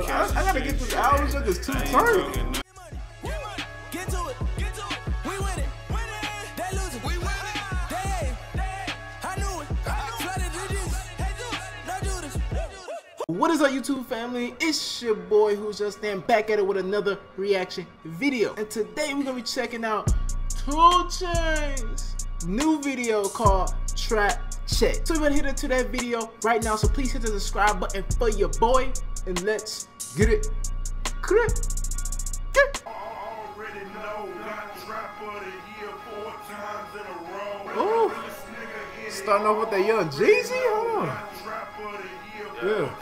I gotta get this album. It's too turn. What is up, YouTube family? It's your boy who's just standing back at it with another reaction video. And today we're gonna be checking out Chainz new video called Trap Check. So we're gonna hit into that video right now. So please hit the subscribe button for your boy and let's get it. Already know, got trap of the year 4 times in a row. Oh, starting off with that young Jeezy, huh? Yeah.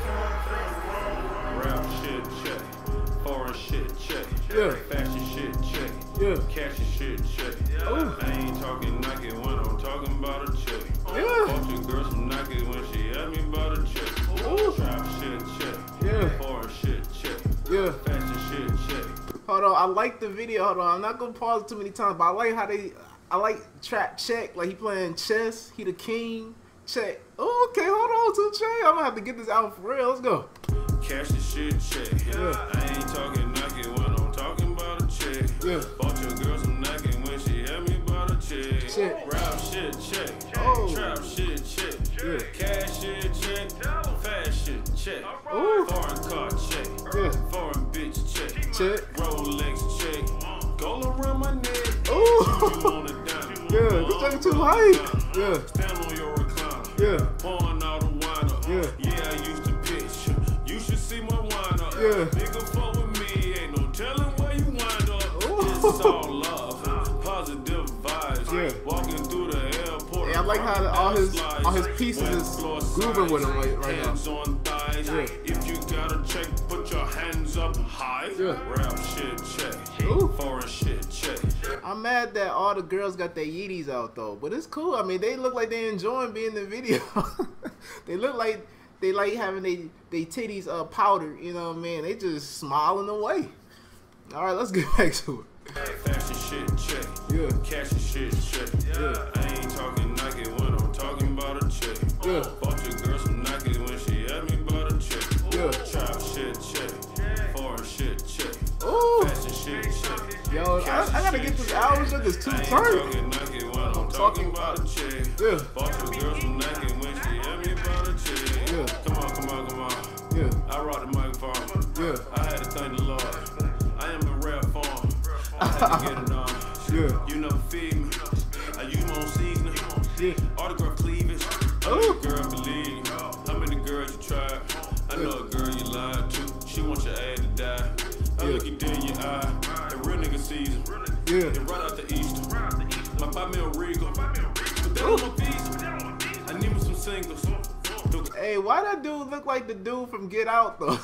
Rap shit check, foreign shit check, Yeah. fashion shit check, Yeah. cashy shit check. Oh. I ain't talking Nike when I'm talking about a check. Yeah. Bunch of girls from Nike when she asked me about a check. Ooh. Trap shit check, Yeah. foreign shit check, Yeah. fashion shit check. Hold on, I like the video. Hold on, I'm not gonna pause it too many times, but I like how I like Trap Check. Like he playing chess, he the king. Check. Oh, okay, hold on, 2 Chainz. I'm gonna have to get this out for real. Let's go. Cash the shit check. Yeah. I ain't talking Nike when I'm talking about a check. Yeah. Bought your girl some Nike when she asked me about a check. Check. Rap shit check. Oh. Trap shit check. Yeah. Cash shit check. Fast shit check. Ooh. Foreign car check. Yeah. Foreign bitch check. Check. Rolex check. Gold around my neck. Ooh. You on it down. Yeah, this thing too hype. Yeah. Stand on your recliner. Yeah. Pouring all the wine up. Yeah. Yeah, I used to pitch. You should see my wine up. Yeah. Nigga fuck with me, ain't no telling where you wind up. Ooh. It's all love, positive vibes. Yeah. Walking through the airport. Yeah, I like how all his pieces is grooving with him right now. Hands on thighs. Yeah. If you got a check, put your hands up high. Yeah. Rap shit check. Ooh. Foreign shit check. I'm mad that all the girls got their Yeezys out though, but it's cool. I mean, they look like they enjoying being in the video. They look like they like having they titties powdered. You know what I mean? They just smiling away. All right, let's get back to it. Fashion shit check. Yeah. Cashy shit check. Yeah. I ain't talking Nike when I'm talking about a check. Yeah. Bought your girl some Nike when she asked me about a check. Yeah. Trap shit check. Foreign shit check. Ooh. Fashion shit check. Yo, I gotta get this album. It's too I ain't turn. talking Nike when I'm talking about a check. Yeah. Bought your girl some Nike when she asked me about a check. Yeah. Come on. Yeah. I rock the microphone. Yeah. I had to thank the Lord. I am in rare form. I had to get it on. Yeah. You never feed me. I use my own seasoning. Yeah. Autograph cleavage. Oh. Girl, believe. How many girls you tried? I know a girl you lied to. She wants your ass to die. I look you dead in your eye. A real nigga season. Yeah. And right out the Easter. My 5 mil regal. Put that on my visa. I need me some singles. Hey, why that dude look like the dude from Get Out though?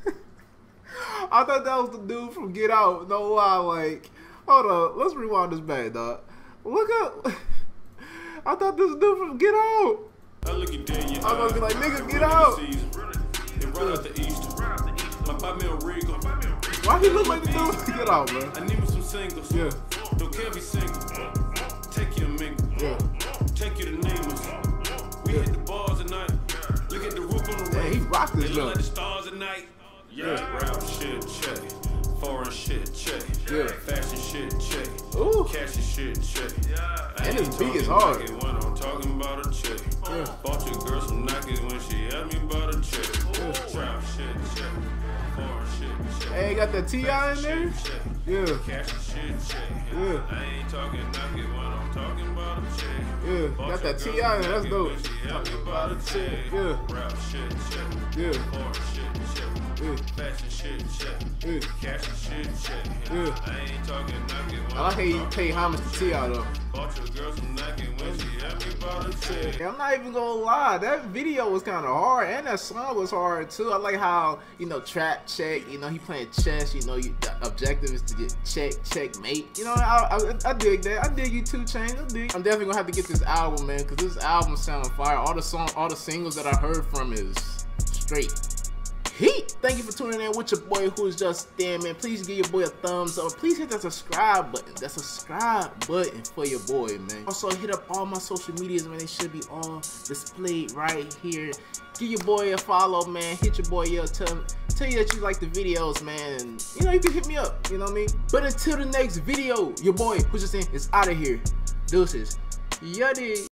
I thought that was the dude from Get Out. No lie, like, hold on, let's rewind this back, dog. Look up. I thought this dude from Get Out. I look you dead in your eye. I'm gonna be like, nigga, get out. And right out the Easter. My 5 mil regal. Why he look like the dude from Get Out, man? I need me some singles. Yeah. Don't care if he's single. Take you a mingle. Yeah. Take you to Nemus. We hit the bars at night. Look at the roof on the roof. Yeah, he rocked this They look up. like the stars at night. Yeah. Rap shit check. Foreign shit check. Yeah. Fashion shit check. Ooh. Cashy shit check. And his beat is hard. Nike when I'm talking about a check. Yeah. Bought your girl some Nike when she asked me about a check. Yeah. Trap shit check. Foreign shit check. Hey, got that T.I. in there? Yeah. Cashy shit check. Yeah. I ain't talking Nike when I'm talking about a check. Yeah, got that T.I. in there, that's dope. Talking about a check. Yeah. Rap shit check. Yeah. Foreign shit check. Yeah. Fashion shit check. Yeah. Cashy shit check. Yeah. I ain't talking Nike when I like how you pay homage to T.I. though. Bought your girl some Nike when she asked me about a check. I'm not even gonna lie, that video was kind of hard and that song was hard too. I like how, you know, Trap Check, you know, he playing chess, you know, the objective is to get checkmate. You know, I dig that. I dig you too, Chainz. I dig. I'm definitely gonna have to get this album, man, because this album sounds fire. All the singles that I heard from is straight heat. Thank you for tuning in with your boy who's just there, man. Please give your boy a thumbs up. Please hit that subscribe button. That subscribe button for your boy, man. Also hit up all my social medias, man. They should be all displayed right here. Give your boy a follow, man. Hit your boy up. Tell tell you that you like the videos, man. And, you know, you can hit me up. You know what I mean? But until the next video, your boy Push Us In is out of here. Deuces. Yuddy.